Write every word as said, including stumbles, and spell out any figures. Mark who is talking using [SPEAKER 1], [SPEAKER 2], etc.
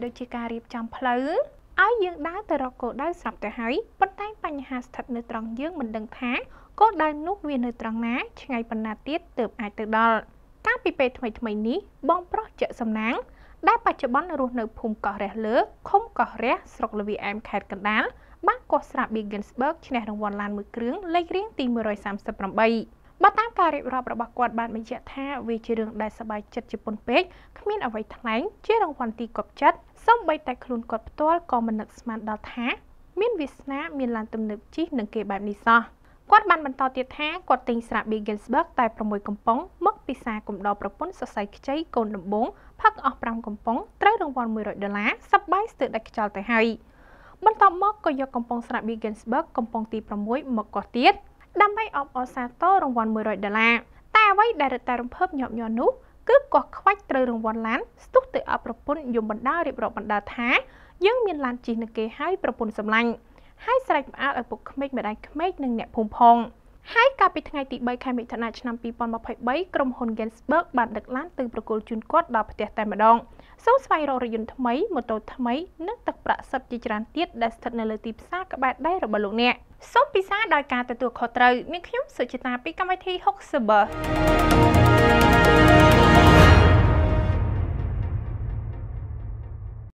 [SPEAKER 1] ដូចជាការរៀបចំផ្លូវឲ្យយើងដើរទៅរកគោលដៅស្រាប់ទៅហើយប៉ុន្តែបញ្ហាស្ថិតនៅត្រង់យើងមិនដឹងថាគោលដៅនោះវានៅត្រង់ណាឆ្ងាយប៉ុណ្ណាទៀតទើបអាចទៅដល់កាលពីពេលថ្មីថ្មីនេះបងប្រុសជាក់សំណាងដែលបច្ចុប្បន្នរស់នៅភូមិកោះរះលើឃុំកោះរះស្រុកលវីអែមខេត្តកណ្ដាលបានគាស់ស្រាប់ Biggensburg ឈ្នះរង្វាន់ឡានមួយគ្រឿងលេខរៀងទីមួយរយសាមសិបប្រាំបីបើតាមការរៀបរាប់របស់គាត់បានបញ្ជាក់ថាវាជារឿងដែលសប្បាយចិត្តជាពន់ពេកគ្មានអ្វីថ្លែងជារង្វាន់ទីគប់ចិត្តសូម្បីតែខ្លួនគាត់ផ្ទាល់ក៏មិននឹកស្មានដល់ថាមានវាសនាមានឡានទំនើបជិះនឹងគេបែបនេះសោះគាត់បានបន្តទៀតថាគាត់ទិញស្រា Biggensburg តែប្រាំមួយកំប៉ុងមកពីសាកំដរប្រពន្ធសរសៃខ្ចីកូនដំបងផឹកអស់ប្រាំកំប៉ុងត្រូវរង្វាន់មួយរយដុល្លារសប្បាយស្ទើរដាច់ខ្យល់ទៅហើយបន្ទាប់មកក៏យកកំប៉ុងស្រា Biggensburg កំប៉ុងទីប្រាំមួយមកគាស់ទៀតដើម្បីអបអរសាទររង្វាន់មួយរយដុល្លារតែអ្វីដែលរឹតតែរំភើបញាប់ញ័រនោះគឺគាស់ខ្វាច់ត្រូវរង្វាន់ឡានស្ទុះទៅអបប្រពន្ធយំបណ្ដារៀបរាប់បណ្ដាថាយើងមានឡានជិះនឹងគេហើយប្រពន្ធសម្លាញ់ហើយស្រែកផ្អើលឲ្យពុកក្មេកម្ដាយក្មេកនិងអ្នកភូមិផងហើយកាលពីថ្ងៃទីបីខែមិថុនាឆ្នាំពីរពាន់ម្ភៃបីក្រុមហ៊ុន Gensburg បានដឹកឡានទៅប្រគល់ជូនគាត់ដល់ផ្ទះតែម្ដងសូមស្វែងរករថយន្តថ្មីម៉ូតូថ្មីនិងទឹកប្រាក់សិបជាច្រើនទៀតដែលស្ថិតនៅលើទីផ្សារក្បែរដៃរបស់លោកអ្នកសូមពិសាដោយការទទួលខុសត្រូវនាងខ្ញុំសុចិតាពីកម្មវិធី Hoxaber